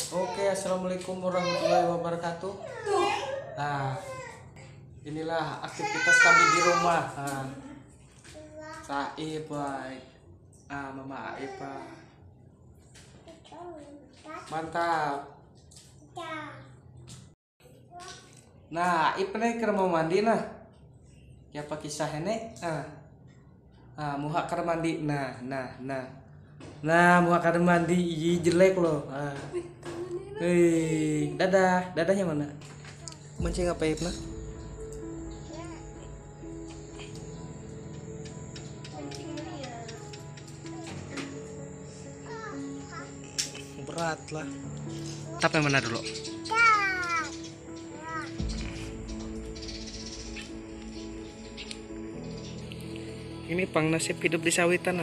Oke, assalamualaikum warahmatullahi wabarakatuh. Nah, inilah aktivitas kami di rumah. Nah, Saib, Mama Aipa. Mantap. Nah, Aib nih keur mau mandi nah. Ya pakai kisah ini. Muha keur mandi. Nah, muha keur mandi. Ih, jelek loh. Hei, dadahnya mana? Mancing apa Aib nah? Berat lah. Tapi mana dulu? Ini pang nasib hidup di sawitan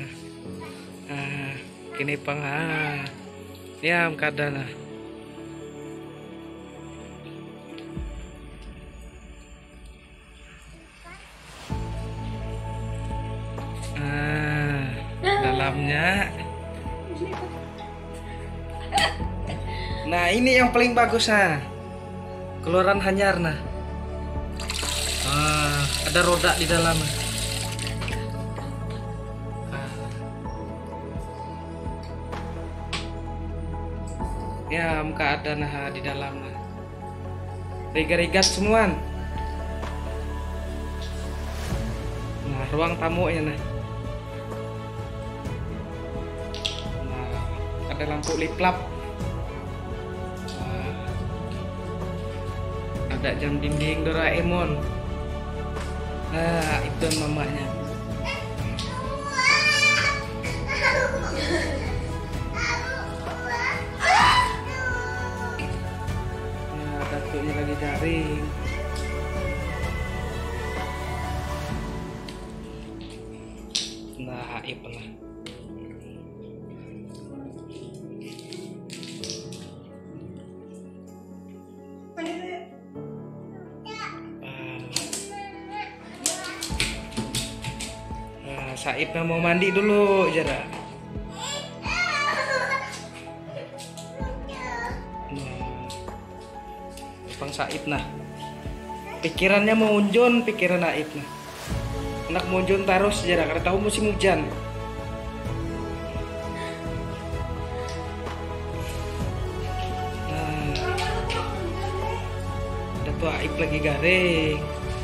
kini pang ya kadana dalamnya. Nah ini yang paling bagus keluaran hanyar ada roda di dalam. Ya muka ada di dalam riga-rigas semua. Nah ruang tamu ya ada lampu liplap. Ada jam dinding Doraemon. Nah itu mamanya. Datuknya lagi garing. Nah Aib lah. Saibnya mau mandi dulu jara. Bang Saib pikirannya mau unjun, pikiran Aib anak mau unjun terus jara karena tahu musim hujan. Ada tuh Aib lagi garing.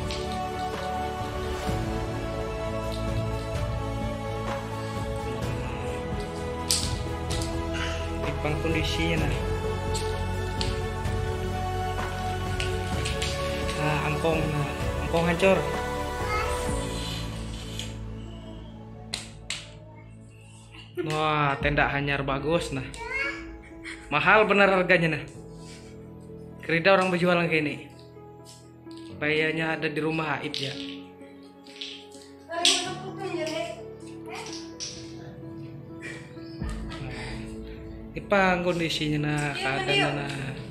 Ipang kondisinya angkong hancur. Wah tenda hanyar bagus mahal bener harganya kerida orang berjualan kayak ini. Bayarnya ada di rumah Aib ya. Ipang kondisinya keadaannya